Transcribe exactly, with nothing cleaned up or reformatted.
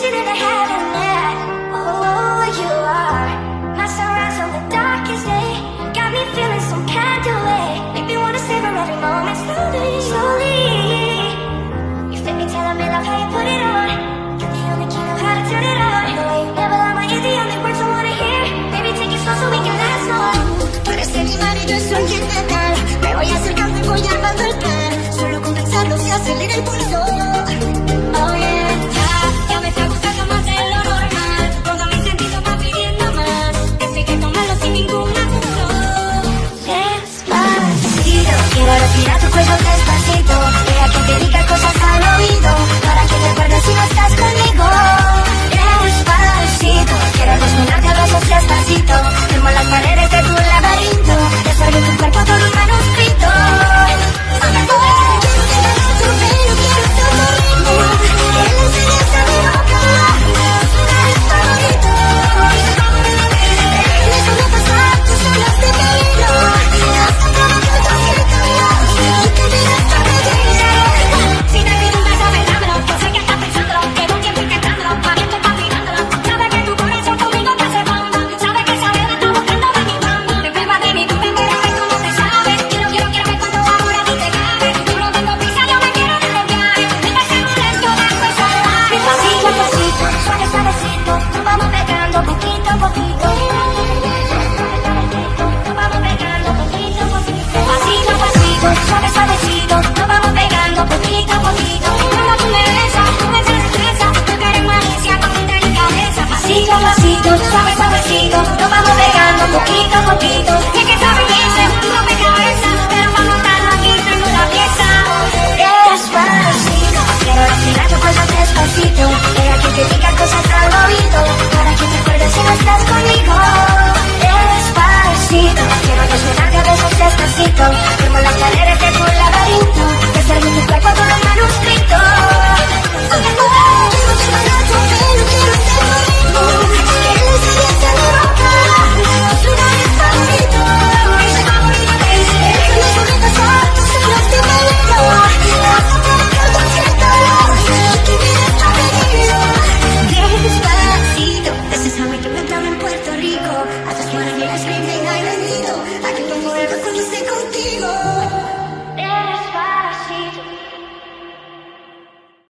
dancing in the heaven, yeah. Oh, you are my sunrise on the darkest day. Got me feeling some kind of way. Make me wanna savor every moment slowly, slowly. You fit me, telling me love how you put it on. You're the only key, know how to turn it on. The way you never lie, my ear, the only words I wanna hear. Baby, take it slow so we can last long. Tú eres el imán y yo soy el metal. Me voy acercando y voy armando el plan. Solo con pensarlo se acelera el pulso. Oh yeah, ya, ya me está gustando más de lo normal. Todo mi sentido va pidiendo más. Esto hay que tomarlo sin ningún apuro. Despacito, quiero respirar tu cuello despacito. Deja que te diga cosas al oído, para que recuerdes si no estás conmigo. Despacito, quiero desnudarte a besos despacito. Firmo las paredes de tu laberinto. Desarme tu cuerpo todo un manuscrito. Suave, suavecito, nos vamos pegando poquito a poquito. Sé que esa belleza es un rompecabezas, pero vamos a montarlo aquí en una pieza. Despacito, quiero respirar tu cuello despacito. Deja que te diga